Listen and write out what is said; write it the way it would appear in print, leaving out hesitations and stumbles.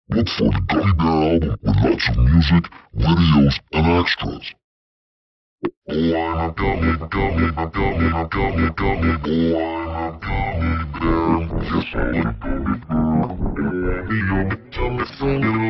Look for the Gummy Bear album with lots of music, videos, and extras. Oh, I'm a gummy, gummy, gummy, gummy, gummy. Oh, I'm a gummy bear. Yes, I'm a gummy bear. Oh, I'm a gummy bear.